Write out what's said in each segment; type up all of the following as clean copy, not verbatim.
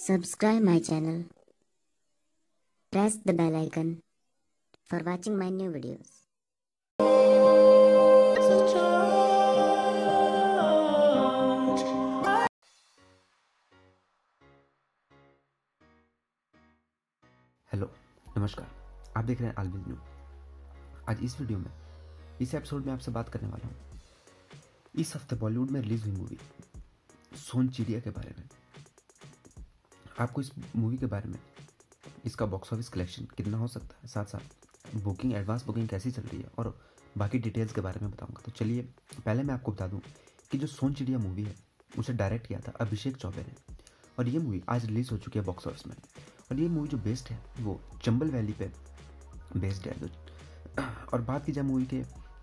Subscribe my channel. Press the bell icon for watching my new videos. Hello, नमस्कार। आप देख रहे हैं आलविन न्यू। आज इस वीडियो में, इस एपिसोड में आपसे बात करने वाला हूँ इस हफ्ते बॉलीवुड में रिलीज हुई मूवी सोन चिड़िया के बारे में। आपको इस मूवी के बारे में, इसका बॉक्स ऑफिस कलेक्शन कितना हो सकता है, साथ साथ बुकिंग, एडवांस बुकिंग कैसी चल रही है और बाकी डिटेल्स के बारे में बताऊंगा। तो चलिए, पहले मैं आपको बता दूं कि जो सोन चिड़िया मूवी है उसे डायरेक्ट किया था अभिषेक चौबे ने, और ये मूवी आज रिलीज़ हो चुकी है बॉक्स ऑफिस में। और ये मूवी जो बेस्ड है वो चंबल वैली पे बेस्ड है। और बात की जाए मूवी के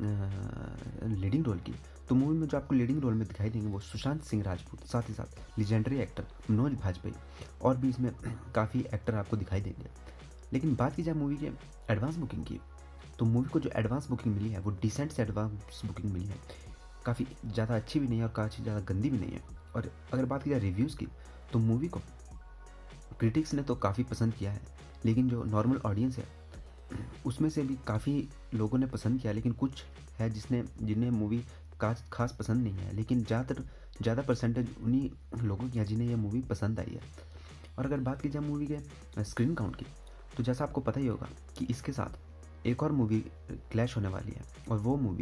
लीडिंग रोल की, तो मूवी में जो आपको लीडिंग रोल में दिखाई देंगे वो सुशांत सिंह राजपूत, साथ ही साथ लेजेंडरी एक्टर मनोज भाजपेयी, और भी इसमें काफ़ी एक्टर आपको दिखाई देंगे। लेकिन बात की जाए मूवी के एडवांस बुकिंग की, तो मूवी को जो एडवांस बुकिंग मिली है वो डिसेंट से एडवांस बुकिंग मिली है। काफ़ी ज़्यादा अच्छी भी नहीं है और काफ़ी ज़्यादा गंदी भी नहीं है। और अगर बात की जाए रिव्यूज़ की, तो मूवी को क्रिटिक्स ने तो काफ़ी पसंद किया है, लेकिन जो नॉर्मल ऑडियंस है उसमें से भी काफ़ी लोगों ने पसंद किया, लेकिन कुछ है जिन्हें मूवी खास पसंद नहीं है। लेकिन ज़्यादा परसेंटेज उन्हीं लोगों की है जिन्हें यह मूवी पसंद आई है। और अगर बात की जाए मूवी के स्क्रीन काउंट की, तो जैसा आपको पता ही होगा कि इसके साथ एक और मूवी क्लैश होने वाली है, और वो मूवी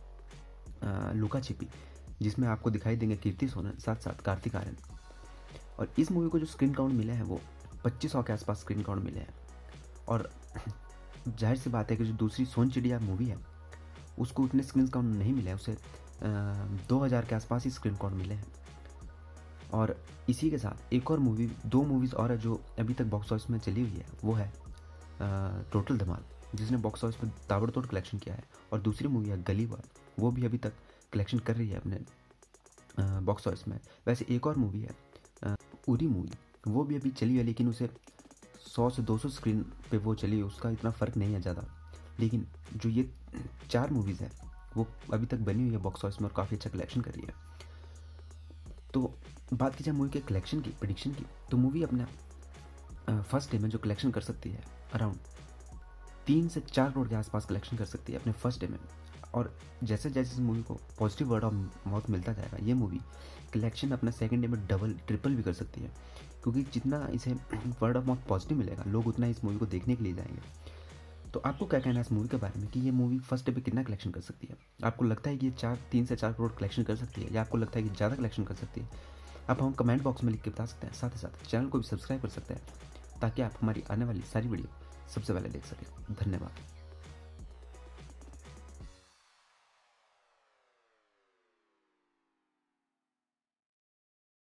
है लुका छिपी, जिसमें आपको दिखाई देंगे कीर्ति सोनन, साथ साथ कार्तिक आर्यन। और इस मूवी को जो स्क्रीन काउंट मिले हैं वो 2500 के आसपास स्क्रीन काउंट मिले हैं। और जाहिर सी बात है कि जो दूसरी सोन चिड़िया मूवी है उसको उतने स्क्रीन काउंट नहीं मिले हैं, उसे 2000 के आसपास ही स्क्रीन काउंट मिले हैं। और इसी के साथ एक और मूवी, दो मूवीज़ और है जो अभी तक बॉक्स ऑफिस में चली हुई है, वो है टोटल धमाल, जिसने बॉक्स ऑफिस में ताबड़तोड़ कलेक्शन किया है। और दूसरी मूवी है गली बॉय, वो भी अभी तक कलेक्शन कर रही है अपने बॉक्स ऑफिस में। वैसे एक और मूवी है उरी मूवी, वो भी अभी चली है, लेकिन उसे 100 से 200 स्क्रीन पे वो चली है, उसका इतना फ़र्क नहीं है ज़्यादा। लेकिन जो ये 4 मूवीज़ है वो अभी तक बनी हुई है बॉक्स ऑफिस में और काफ़ी अच्छा कलेक्शन कर रही है। तो बात की जाए मूवी के कलेक्शन की, प्रेडिक्शन की, तो मूवी अपना फर्स्ट डे में जो कलेक्शन कर सकती है अराउंड 3 से 4 करोड़ के आसपास कलेक्शन कर सकती है अपने फर्स्ट डे में। और जैसे जैसे इस मूवी को पॉजिटिव वर्ड ऑफ माउथ मिलता जाएगा, ये मूवी कलेक्शन अपना सेकंड डे में डबल ट्रिपल भी कर सकती है, क्योंकि जितना इसे वर्ड ऑफ माउथ पॉजिटिव मिलेगा, लोग उतना इस मूवी को देखने के लिए जाएंगे। तो आपको क्या कहना है इस मूवी के बारे में कि ये मूवी फर्स्ट डे पे कितना कलेक्शन कर सकती है? आपको लगता है कि ये 3 से 4 करोड़ कलेक्शन कर सकती है, या आपको लगता है कि ज़्यादा कलेक्शन कर सकती है? आप हम कमेंट बॉक्स में लिख के बता सकते हैं। साथ ही साथ चैनल को भी सब्सक्राइब कर सकते हैं, ताकि आप हमारी आने वाली सारी वीडियो सबसे पहले देख सकें। धन्यवाद।